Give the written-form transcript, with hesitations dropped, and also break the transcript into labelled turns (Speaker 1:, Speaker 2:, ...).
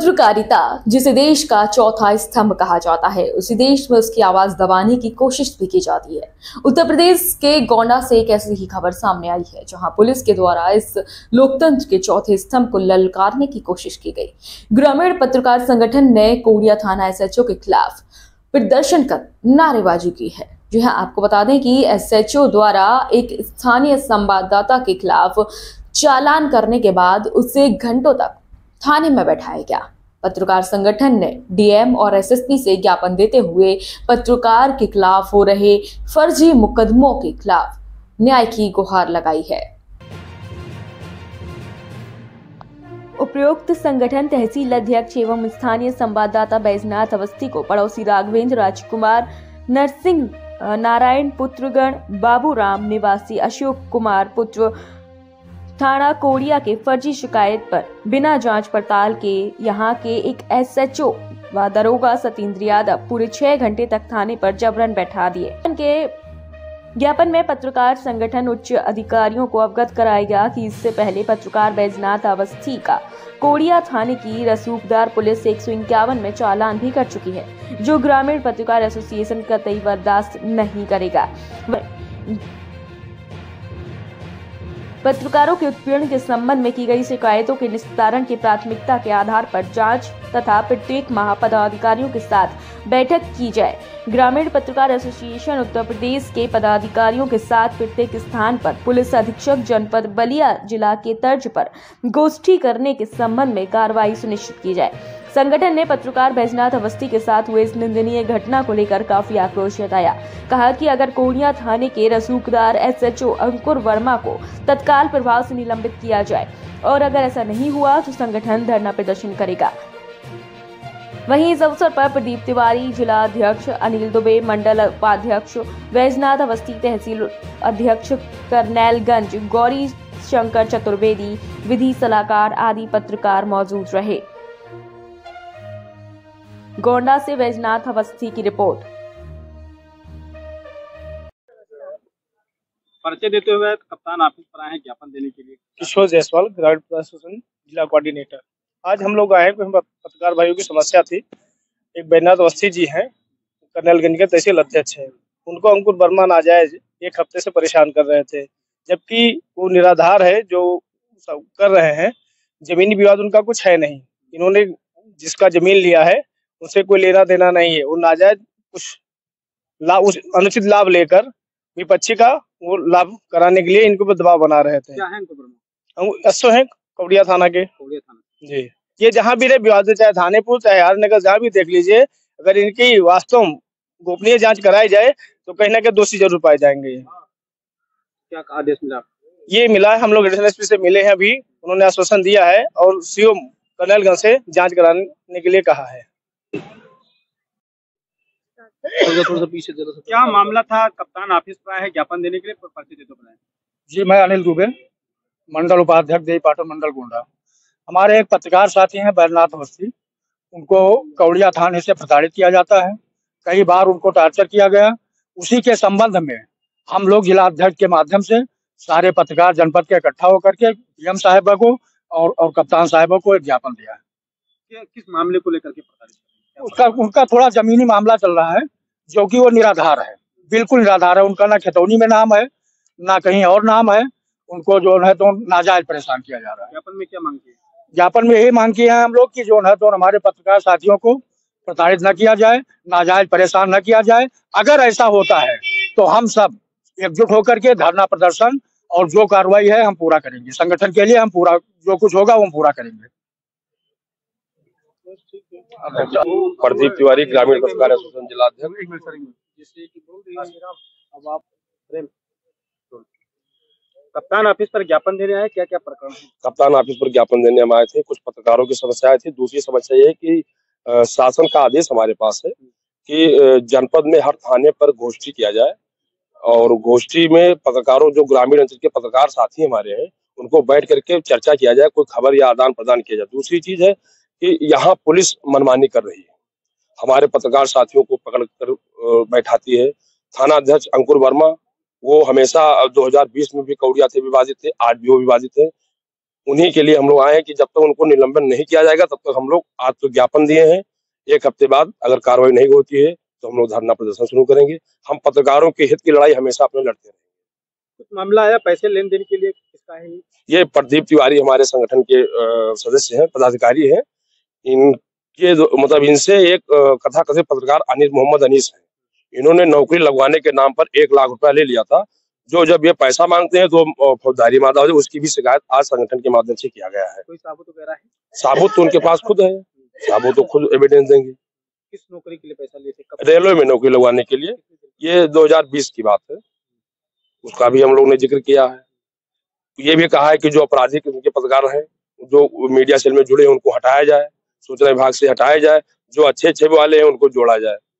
Speaker 1: पत्रकारिता जिसे देश का चौथा स्तंभ कहा जाता है, उसी देश में उसकी आवाज दबाने की कोशिश भी की जाती है। उत्तर प्रदेश के गोंडा से एक ऐसी ही खबर सामने आई है, जहां पुलिस के द्वारा इस लोकतंत्र के चौथे स्तंभ को ललकारने की कोशिश की गई। ग्रामीण पत्रकार संगठन ने कोड़िया थाना एसएचओ के खिलाफ प्रदर्शन कर नारेबाजी की है। जी हाँ, आपको बता दें कि एसएचओ द्वारा एक स्थानीय संवाददाता के खिलाफ चालान करने के बाद उसे घंटों तक थाने में बैठाया गया। पत्रकार संगठन ने डीएम और एसएसपी से ज्ञापन देते हुए पत्रकार के खिलाफ हो रहे फर्जी मुकदमों के खिलाफ न्याय की गुहार लगाई है। उपरोक्त संगठन तहसील अध्यक्ष एवं स्थानीय संवाददाता बैजनाथ अवस्थी को पड़ोसी राघवेंद्र राजकुमार, नरसिंह नारायण पुत्रगण, बाबूराम निवासी अशोक कुमार पुत्र थाना कोड़िया के फर्जी शिकायत पर बिना जांच पड़ताल के यहां के एक एसएचओ व दरोगा सतेंद्र यादव पूरे 6 घंटे तक थाने पर जबरन बैठा दिए। उनके ज्ञापन में पत्रकार संगठन उच्च अधिकारियों को अवगत कराया गया कि इससे पहले पत्रकार बैजनाथ अवस्थी का कोड़िया थाने की रसूखदार पुलिस 151 में चालान भी कर चुकी है, जो ग्रामीण पत्रकार एसोसिएशन कतई बर्दाश्त नहीं करेगा। पत्रकारों के उत्पीड़न के संबंध में की गई शिकायतों के निस्तारण की प्राथमिकता के आधार पर जांच तथा प्रत्येक माह पदाधिकारियों के साथ बैठक की जाए। ग्रामीण पत्रकार एसोसिएशन उत्तर प्रदेश के पदाधिकारियों के साथ प्रत्येक स्थान पर पुलिस अधीक्षक जनपद बलिया जिला के तर्ज पर गोष्ठी करने के संबंध में कार्रवाई सुनिश्चित की जाए। संगठन ने पत्रकार बैजनाथ अवस्थी के साथ हुए इस निंदनीय घटना को लेकर काफी आक्रोश जताया। कहा कि अगर कोड़िया थाने के रसूखदार एसएचओ अंकुर वर्मा को तत्काल प्रभाव से निलंबित किया जाए और अगर ऐसा नहीं हुआ तो संगठन धरना प्रदर्शन करेगा। वहीं इस अवसर पर प्रदीप तिवारी, जिला अध्यक्ष अनिल दुबे, मंडल उपाध्यक्ष बैजनाथ अवस्थी, तहसील अध्यक्ष करनैलगंज गौरी शंकर चतुर्वेदी, विधि सलाहकार आदि पत्रकार मौजूद रहे। गोंडा से बैजनाथ अवस्थी की रिपोर्ट।
Speaker 2: परिचय देते हुए कप्तान ऑफिस पर आए हैं ज्ञापन देने के लिए।
Speaker 3: किशोर जायसवाल, ग्रामीण प्रशासन जिला कोऑर्डिनेटर। आज हम लोग आए हैं, पत्रकार भाइयों की समस्या थी। एक बैजनाथ अवस्थी जी हैं, करनैलगंज के तहसील अध्यक्ष हैं। उनको अंकुर वर्मा नाजायज 1 हफ्ते से परेशान कर रहे थे, जबकि वो निराधार है जो कर रहे हैं। जमीनी विवाद उनका कुछ है नहीं। इन्होंने जिसका जमीन लिया है उसे कोई लेना देना नहीं है। वो नाजायज कुछ लाभ, उस अनुचित लाभ लेकर विपक्षी का वो लाभ कराने के लिए इनको पर दबाव बना रहे थे।
Speaker 2: क्या है अंकुर वर्मा?
Speaker 3: हम हैं कोड़िया थाना के।
Speaker 2: कोड़िया थाना
Speaker 3: जी, ये जहाँ भी रहे विवाद, चाहे थानेपुर चाहे हारनगर, जहाँ भी देख लीजिए, अगर इनकी वास्तव गोपनीय जांच कराई जाए तो कहीं ना कहीं दोषी जरूर पाए जाएंगे।
Speaker 2: क्या आदेश मिला?
Speaker 3: ये मिला है, हम लोग एडिशनल एसपी से मिले हैं अभी। उन्होंने आश्वासन दिया है और सीओ करनैलगंज से जांच कराने के लिए कहा है।
Speaker 2: थोड़ा पीछे क्या मामला था? कप्तान ऑफिस पर आए हैं ज्ञापन देने के लिए, परिचय देते बनाए।
Speaker 4: जी, मैं अनिल दुबे, मंडल उपाध्यक्ष देवी पाटन मंडल गोंडा। हमारे एक पत्रकार साथी हैं बैजनाथ अवस्थी, उनको कौड़िया थाने से प्रताड़ित किया जाता है। कई बार उनको टार्चर किया गया। उसी के संबंध में हम लोग जिला अध्यक्ष के माध्यम से सारे पत्रकार जनपद के इकट्ठा होकर के डीएम साहिबा को और कप्तान साहिबा को एक ज्ञापन दिया है।
Speaker 2: किस मामले को लेकर के प्रताड़ित?
Speaker 4: उनका थोड़ा जमीनी मामला चल रहा है, जो कि वो निराधार है, बिल्कुल निराधार है। उनका ना खतौनी में नाम है, ना कहीं और नाम है। उनको जो है तो नाजायज परेशान किया जा रहा है।
Speaker 2: ज्ञापन में क्या मांग की?
Speaker 4: ज्ञापन में यही मांग किए हैं हम लोग कि जो है तो हमारे पत्रकार साथियों को प्रताड़ित न किया जाए, नाजायज परेशान न किया जाए। अगर ऐसा होता है तो हम सब एकजुट होकर के धरना प्रदर्शन और जो कार्रवाई है हम पूरा करेंगे। संगठन के लिए हम पूरा जो कुछ होगा वो हम पूरा करेंगे।
Speaker 5: प्रदीप तिवारी, ग्रामीण पत्रकार एसोसिएशन जिला अध्यक्ष।
Speaker 2: कप्तान ऑफिस पर ज्ञापन देने आए, क्या क्या प्रकरण?
Speaker 5: कप्तान ऑफिस पर ज्ञापन देने हम आए थे। कुछ पत्रकारों की समस्याएं थी। दूसरी समस्या ये है कि शासन का आदेश हमारे पास है कि जनपद में हर थाने पर गोष्ठी किया जाए और गोष्ठी में पत्रकारों, जो ग्रामीण अंचल के पत्रकार साथी हमारे हैं, उनको बैठ करके चर्चा किया जाए, कोई खबर या आदान प्रदान किया जाए। दूसरी चीज है कि यहाँ पुलिस मनमानी कर रही है, हमारे पत्रकार साथियों को पकड़ कर बैठाती है। थाना अध्यक्ष अंकुर वर्मा, वो हमेशा 2020 में भी कौड़िया थे विवादित थे, आज भी वो विवादित है। उन्हीं के लिए हम लोग आए हैं कि जब तक उनको निलंबन नहीं किया जाएगा तब तक हम लोग आज तो ज्ञापन दिए हैं। 1 हफ्ते बाद अगर कार्रवाई नहीं होती है तो हम लोग धरना प्रदर्शन शुरू करेंगे। हम पत्रकारों के हित की लड़ाई हमेशा अपने लड़ते रहेंगे।
Speaker 2: कुछ मामला आया पैसे लेन देन के लिए, किसका है
Speaker 5: ये प्रदीप तिवारी हमारे संगठन के सदस्य हैं, पदाधिकारी हैं। इनके मतलब इनसे एक कथाकथित पत्रकार मोहम्मद अनीस है, इन्होंने नौकरी लगवाने के नाम पर 1 लाख रुपया ले लिया था। जो जब ये पैसा मांगते हैं तो फौजदारी मामला हो, उसकी भी शिकायत आज संगठन के माध्यम से किया गया है।
Speaker 2: कोई साबुत वगैरह है?
Speaker 5: साबुत तो उनके पास खुद है, साबुत तो खुद एविडेंस देंगे।
Speaker 2: किस नौकरी के लिए पैसा लिए थे?
Speaker 5: रेलवे में नौकरी लगवाने के लिए, ये 2020 की बात है, उसका भी हम लोग ने जिक्र किया है। ये भी कहा है कि जो आपराधिक उनके पत्रकार हैं, जो मीडिया सेल में जुड़े हैं, उनको हटाया जाए, सूचना विभाग से हटाया जाए, जो अच्छे वाले हैं उनको जोड़ा जाए।